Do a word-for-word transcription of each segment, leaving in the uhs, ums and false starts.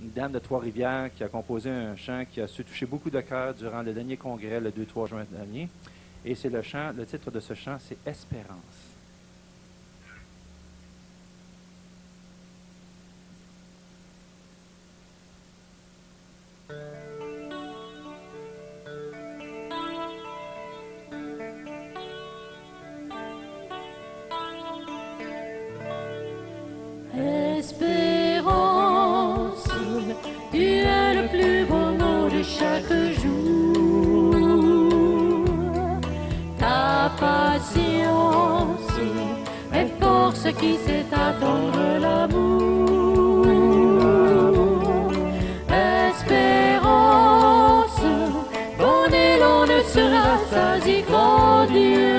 une dame de Trois-Rivières qui a composé un chant qui a su toucher beaucoup de cœurs durant le dernier congrès, le deux trois juin dernier. Et c'est le chant, le titre de ce chant, c'est « Espérance ». Espérance, tu es le plus beau mot de chaque jour. Ta patience est force qui sait attendre l'amour. Espérance, ton élan ne sera sasi qu'en Dieu.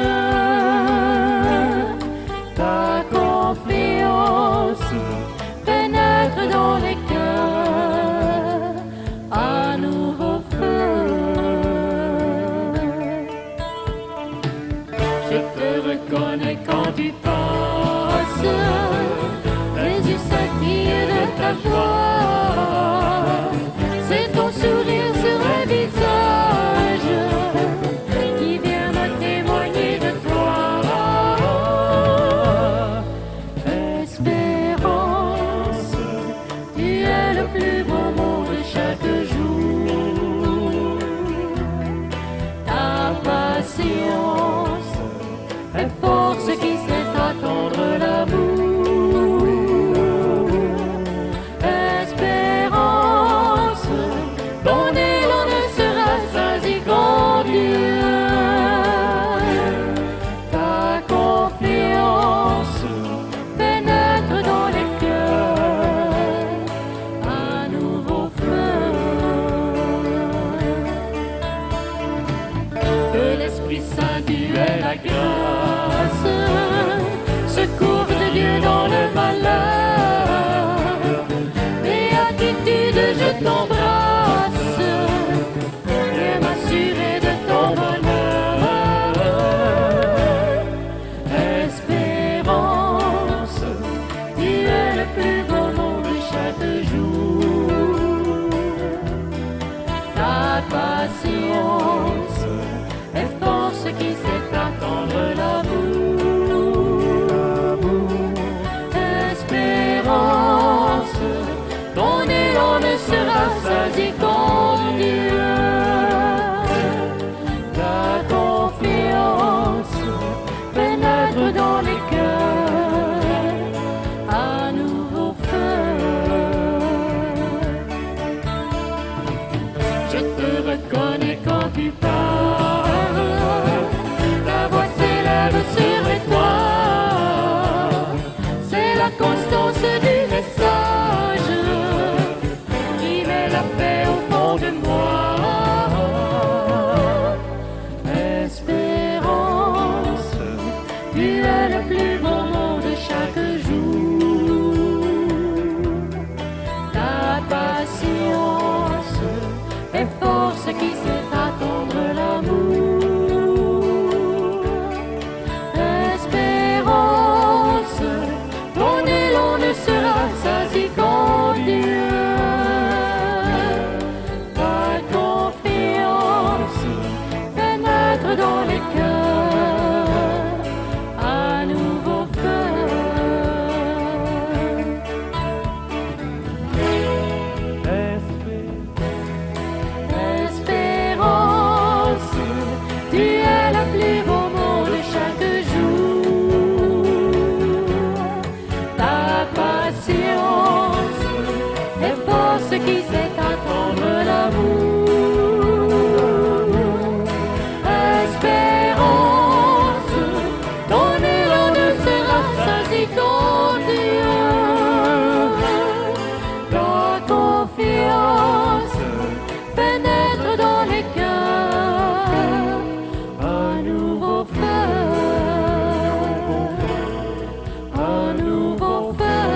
Ta confiance pénètre dans les cœurs, un nouveau feu. Je te reconnais quand tu passes, les yeux scintillent de ta joie. C'est ton sourire sur un visage qui vient me témoigner de toi. Espérance, tu es le plus beau mot de chaque jour. Ta patience est force qui sait attendre l'amour. Espérance, ton élan ne sera sasi qu'en Dieu. Ta confiance pénètre dans les cœurs, un nouveau feu. Que l'Esprit Saint, tu es la grâce, secours de Dieu dans le malheur. Béatitude, je t'embrasse, viens m'assurer de ton bonheur. Espérance, tu es le plus beau mot de chaque jour. Ta patience est force qui sait attendre l'amour. Espérance, ton élan ne sera sasi qu'en Dieu. Ta confiance pénètre dans les cœurs, un nouveau feu. Je te reconnais quand tu parles, ta voix s'élève sur les toits. C'est la constance du message qui met la paix au fond de moi. Espérance, tu es le plus beau mot de chaque jour. Ta patience est force qui sait attendre l'amour. Espérance, ton élan ne sera sasi qu'en Dieu. Ta confiance pénètre dans les cœurs, un nouveau feu. Espérance, tu es le plus beau mot de chaque jour. Ta patience est force qui sait attendre l'amour. Espérance, ton élan ne sera sasi qu'en Dieu. Ta confiance pénètre dans les cœurs, un nouveau feu, un nouveau feu,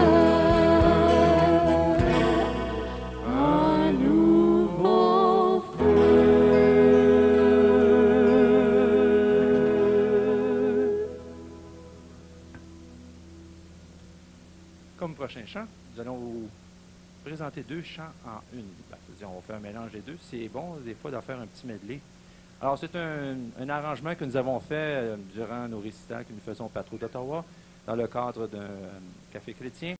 un nouveau feu. Comme prochain chant, nous allons vous présenter deux chants en une. Ben, c'est-à-dire, on va faire un mélange des deux. C'est bon, des fois, d'en faire un petit medley. Alors, c'est un, un arrangement que nous avons fait euh, durant nos récitals que nous faisons au Patro d'Ottawa, dans le cadre d'un euh, café chrétien.